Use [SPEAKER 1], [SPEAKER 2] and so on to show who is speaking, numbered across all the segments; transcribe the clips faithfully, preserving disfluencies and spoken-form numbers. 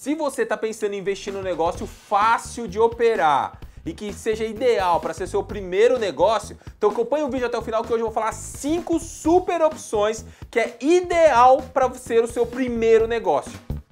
[SPEAKER 1] Se você está pensando em investir num negócio fácil de operar e que seja ideal para ser seu primeiro negócio, então acompanhe o vídeo até o final que hoje eu vou falar cinco super opções que é ideal para ser o seu primeiro negócio.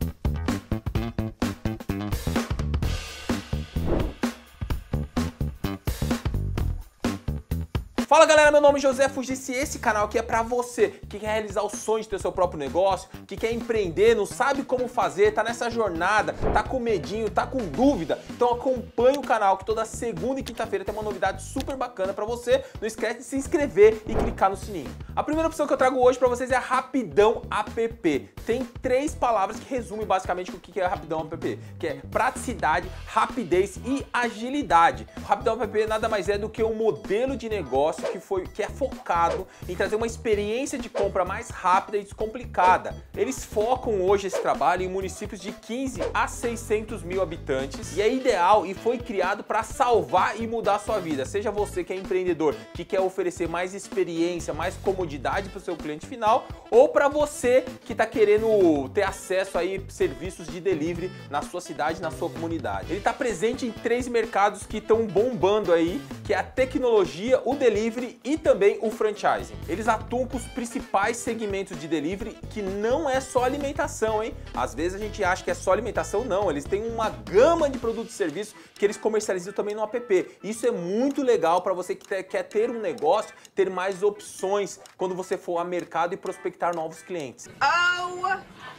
[SPEAKER 1] Fala galera, meu nome é José Fugici e esse canal aqui é pra você que quer realizar o sonho de ter seu próprio negócio, que quer empreender, não sabe como fazer, tá nessa jornada, tá com medinho, tá com dúvida. Então acompanhe o canal que toda segunda e quinta-feira tem uma novidade super bacana pra você. Não esquece de se inscrever e clicar no sininho. A primeira opção que eu trago hoje pra vocês é a Rapidão App. Tem três palavras que resumem basicamente o que é a Rapidão App, que é praticidade, rapidez e agilidade. O Rapidão App nada mais é do que um modelo de negócio que, foi, que é focado em trazer uma experiência de compra mais rápida e descomplicada. Eles focam hoje esse trabalho em municípios de quinze a seiscentos mil habitantes e é ideal e foi criado para salvar e mudar a sua vida. Seja você que é empreendedor, que quer oferecer mais experiência, mais comodidade para o seu cliente final, ou para você que está querendo ter acesso aí a serviços de delivery na sua cidade, na sua comunidade. Ele está presente em três mercados que estão bombando aí, que é a tecnologia, o delivery e também o franchising. Eles atuam com os principais segmentos de delivery, que não é só alimentação, hein? Às vezes a gente acha que é só alimentação, não. Eles têm uma gama de produtos e serviços que eles comercializam também no app. Isso é muito legal para você que quer ter um negócio, ter mais opções quando você for ao mercado e prospectar novos clientes.
[SPEAKER 2] Oh my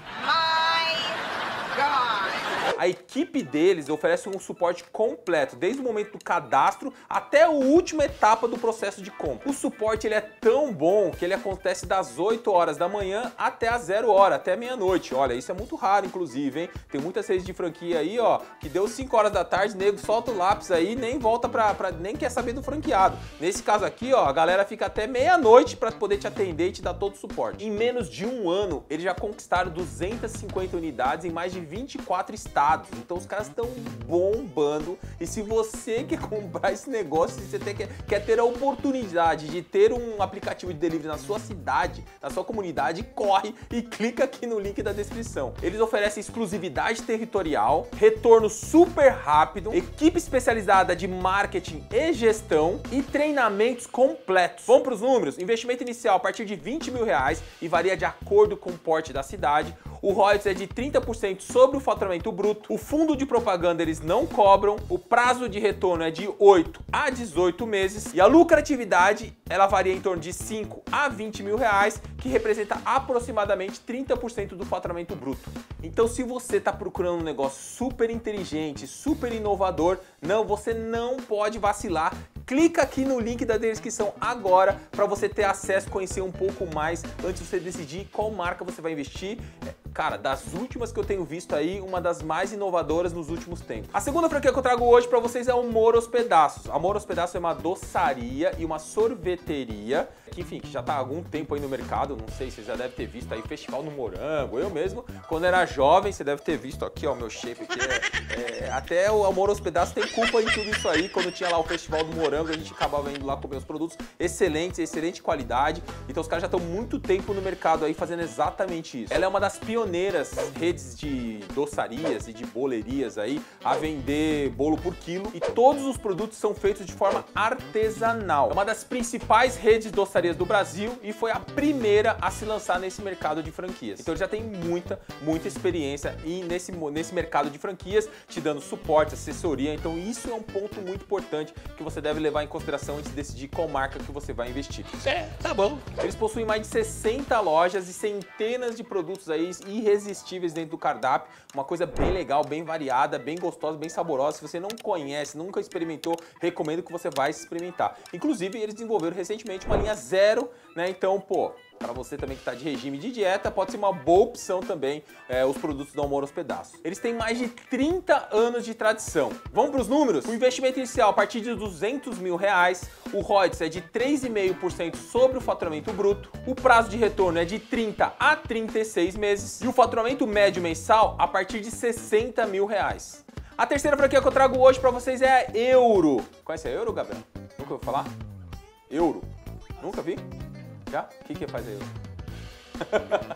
[SPEAKER 2] God!
[SPEAKER 1] A equipe deles oferece um suporte completo, desde o momento do cadastro até a última etapa do processo de compra. O suporte ele é tão bom que ele acontece das oito horas da manhã até as zero hora, até meia-noite. Olha, isso é muito raro, inclusive, hein? Tem muitas redes de franquia aí, ó, que deu cinco horas da tarde, nego solta o lápis aí, nem volta pra, pra nem quer saber do franqueado. Nesse caso aqui, ó, a galera fica até meia-noite para poder te atender e te dar todo o suporte. Em menos de um ano, eles já conquistaram duzentas e cinquenta unidades em mais de vinte e quatro estados. Então os caras estão bombando e se você quer comprar esse negócio, se você tem, quer, quer ter a oportunidade de ter um aplicativo de delivery na sua cidade, na sua comunidade, corre e clica aqui no link da descrição. Eles oferecem exclusividade territorial, retorno super rápido, equipe especializada de marketing e gestão e treinamentos completos. Vamos para os números? Investimento inicial a partir de vinte mil reais e varia de acordo com o porte da cidade. O royalties é de trinta por cento sobre o faturamento bruto, o fundo de propaganda eles não cobram, o prazo de retorno é de oito a dezoito meses e a lucratividade ela varia em torno de cinco a vinte mil reais, que representa aproximadamente trinta por cento do faturamento bruto. Então se você está procurando um negócio super inteligente, super inovador, não, você não pode vacilar. Clica aqui no link da descrição agora para você ter acesso, conhecer um pouco mais antes de você decidir qual marca você vai investir. Cara, das últimas que eu tenho visto aí, uma das mais inovadoras nos últimos tempos. A segunda franquia que eu trago hoje para vocês é o Moros Pedaços. A Moros Pedaços é uma doçaria e uma sorveteria que, enfim, que já está há algum tempo aí no mercado. Não sei se você já deve ter visto aí Festival do Morango. Eu mesmo, quando era jovem, você deve ter visto aqui, ó, o meu shape aqui. É, é, até o Moros Pedaços tem culpa em tudo isso aí. Quando tinha lá o Festival do Morango, a gente acabava indo lá comer os produtos excelentes, excelente qualidade. Então os caras já estão muito tempo no mercado aí fazendo exatamente isso. Ela é uma das pioneiras redes de doçarias e de bolerias aí a vender bolo por quilo e todos os produtos são feitos de forma artesanal. É uma das principais redes de doçarias do Brasil e foi a primeira a se lançar nesse mercado de franquias. Então ele já tem muita, muita experiência e nesse, nesse mercado de franquias, te dando suporte, assessoria. Então isso é um ponto muito importante que você deve levar em consideração antes de decidir qual marca que você vai investir.
[SPEAKER 3] É, tá bom.
[SPEAKER 1] Eles possuem mais de sessenta lojas e centenas de produtos aí irresistíveis dentro do cardápio, uma coisa bem legal, bem variada, bem gostosa, bem saborosa. Se você não conhece, nunca experimentou, recomendo que você vá experimentar. Inclusive, eles desenvolveram recentemente uma linha zero, né? Então, pô, para você também que está de regime de dieta, pode ser uma boa opção também é, os produtos do Moros Pedaços. Eles têm mais de trinta anos de tradição. Vamos para os números? O investimento inicial a partir de duzentos mil reais, o royalties é de três vírgula cinco por cento sobre o faturamento bruto, o prazo de retorno é de trinta a trinta e seis meses e o faturamento médio mensal a partir de sessenta mil reais. A terceira franquia que eu trago hoje para vocês é a Euro. Conhece a Euro, Gabriel? Nunca ouviu falar? Euro. Nunca vi? Já? O que que faz a Euro?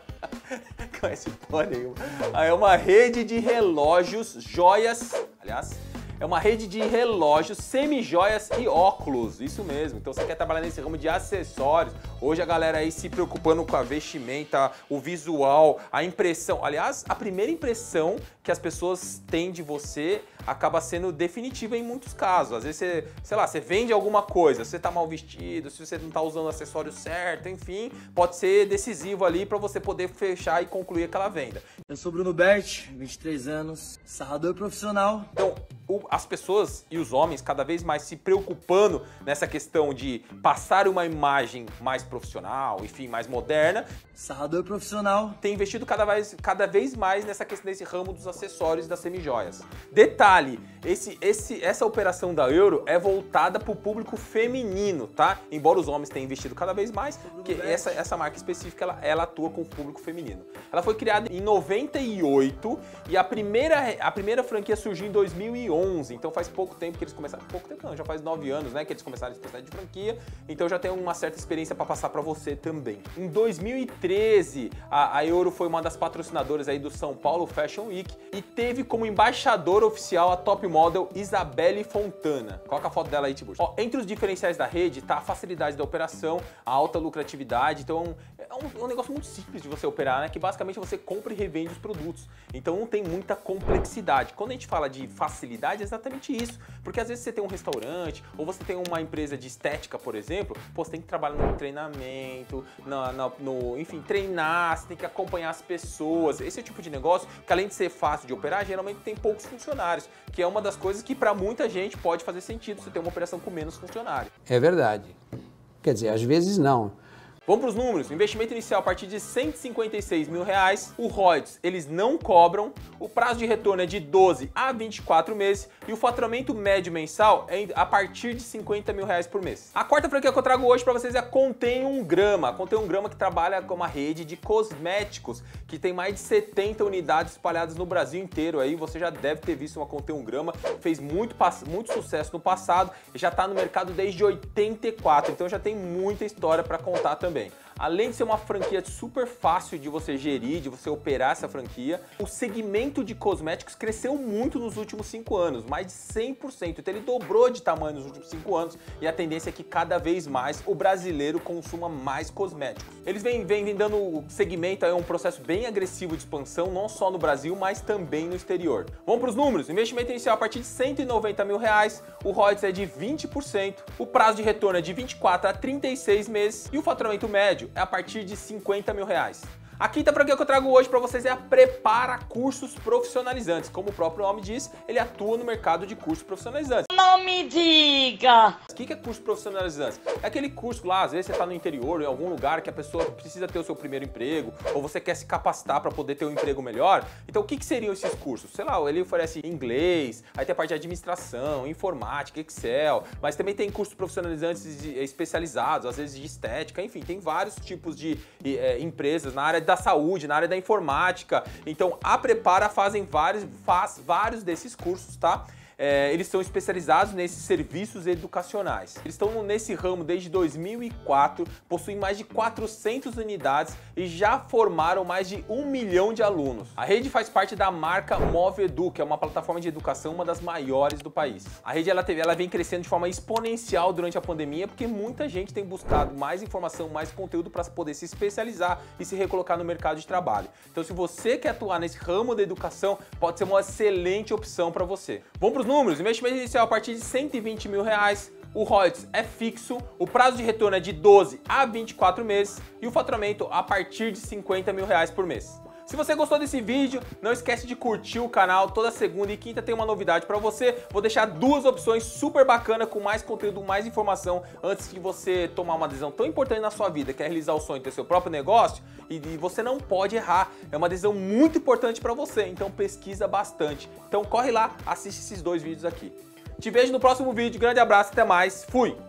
[SPEAKER 1] Conhece porra nenhuma. Ah, é uma rede de relógios, joias, aliás, é uma rede de relógios, semi-joias e óculos, isso mesmo. Então você quer trabalhar nesse ramo de acessórios, hoje a galera aí se preocupando com a vestimenta, o visual, a impressão. Aliás, a primeira impressão que as pessoas têm de você acaba sendo definitiva em muitos casos. Às vezes você, sei lá, você vende alguma coisa, você tá mal vestido, se você não tá usando o acessório certo, enfim, pode ser decisivo ali para você poder fechar e concluir aquela venda.
[SPEAKER 2] Eu sou Bruno Bert, vinte e três anos, sarrador profissional.
[SPEAKER 1] Então, o, as pessoas e os homens cada vez mais se preocupando nessa questão de passar uma imagem mais profissional, enfim, mais moderna.
[SPEAKER 2] Sarrador profissional.
[SPEAKER 1] Tem investido cada vez, cada vez mais nessa questão desse ramo dos acessórios e das semijoias. Detalhe, esse, esse, essa operação da Euro é voltada para o público feminino, tá? Embora os homens tenham investido cada vez mais, porque essa, essa marca específica ela, ela atua com o público feminino. Ela foi criada em noventa e oito e a primeira, a primeira franquia surgiu em dois mil e onze, então faz pouco tempo que eles começaram, pouco tempo não, já faz nove anos, né, que eles começaram esse processo de franquia, então já tem uma certa experiência para passar para você também. Em dois mil e treze, a, a Euro foi uma das patrocinadoras aí do São Paulo Fashion Week e teve como embaixadora oficial a top model Isabelle Fontana. Coloca a foto dela aí, Tiburcio. Ó, entre os diferenciais da rede tá a facilidade da operação, a alta lucratividade, então é um, é um negócio muito simples de você operar, né, que basicamente você compra e revende os produtos, então não tem muita complexidade. Quando a gente fala de facilidade, é exatamente isso, porque às vezes você tem um restaurante ou você tem uma empresa de estética, por exemplo, pô, você tem que trabalhar no treinamento, na, na, no, enfim, treinar, você tem que acompanhar as pessoas, esse é o tipo de negócio que além de ser fácil de operar, geralmente tem poucos funcionários, que é uma das coisas que para muita gente pode fazer sentido você ter uma operação com menos funcionários.
[SPEAKER 3] É verdade. Quer dizer, às vezes não.
[SPEAKER 1] Vamos para os números. O investimento inicial a partir de cento e cinquenta e seis mil reais. O royalties eles não cobram. O prazo de retorno é de doze a vinte e quatro meses. E o faturamento médio mensal é a partir de cinquenta mil reais por mês. A quarta franquia que eu trago hoje para vocês é a Contém um Grama. A Contém um Grama que trabalha com uma rede de cosméticos que tem mais de setenta unidades espalhadas no Brasil inteiro. Aí você já deve ter visto uma Contém um Grama. Fez muito, muito sucesso no passado e já está no mercado desde oitenta e quatro. Então já tem muita história para contar também. Além de ser uma franquia super fácil de você gerir, de você operar essa franquia, o segmento de cosméticos cresceu muito nos últimos cinco anos, mais de cem por cento. Então ele dobrou de tamanho nos últimos cinco anos e a tendência é que cada vez mais o brasileiro consuma mais cosméticos. Eles vêm, vêm, vêm dando o segmento aí um processo bem agressivo de expansão, não só no Brasil, mas também no exterior. Vamos para os números. Investimento inicial a partir de cento e noventa mil reais, o royalties é de vinte por cento, o prazo de retorno é de vinte e quatro a trinta e seis meses e o faturamento médio é a partir de cinquenta mil reais. A quinta franquia que eu trago hoje para vocês é a Prepara Cursos Profissionalizantes. Como o próprio nome diz, ele atua no mercado de cursos profissionalizantes.
[SPEAKER 4] Não me diga!
[SPEAKER 1] O que é curso profissionalizante? É aquele curso lá, às vezes você está no interior, em algum lugar que a pessoa precisa ter o seu primeiro emprego, ou você quer se capacitar para poder ter um emprego melhor. Então o que, que seriam esses cursos? Sei lá, ele oferece inglês, aí tem a parte de administração, informática, Excel, mas também tem cursos profissionalizantes especializados, às vezes de estética, enfim, tem vários tipos de é, empresas na área da saúde, na área da informática. Então a Prepara fazem vários, faz vários desses cursos, tá? É, eles são especializados nesses serviços educacionais. Eles estão nesse ramo desde dois mil e quatro, possuem mais de quatrocentas unidades e já formaram mais de um milhão de alunos. A rede faz parte da marca Movedu, que é uma plataforma de educação, uma das maiores do país. A rede ela, teve, ela vem crescendo de forma exponencial durante a pandemia, porque muita gente tem buscado mais informação, mais conteúdo para poder se especializar e se recolocar no mercado de trabalho. Então, se você quer atuar nesse ramo da educação, pode ser uma excelente opção para você. Vamos para os números. Investimento inicial a partir de cento e vinte mil reais. O royalties é fixo, o prazo de retorno é de doze a vinte e quatro meses e o faturamento a partir de cinquenta mil reais por mês. Se você gostou desse vídeo, não esquece de curtir o canal. Toda segunda e quinta tem uma novidade para você. Vou deixar duas opções super bacanas com mais conteúdo, mais informação antes de você tomar uma decisão tão importante na sua vida, que é realizar o sonho de ter seu próprio negócio, e você não pode errar. É uma decisão muito importante para você, então pesquisa bastante. Então corre lá, assiste esses dois vídeos aqui. Te vejo no próximo vídeo. Grande abraço, até mais. Fui!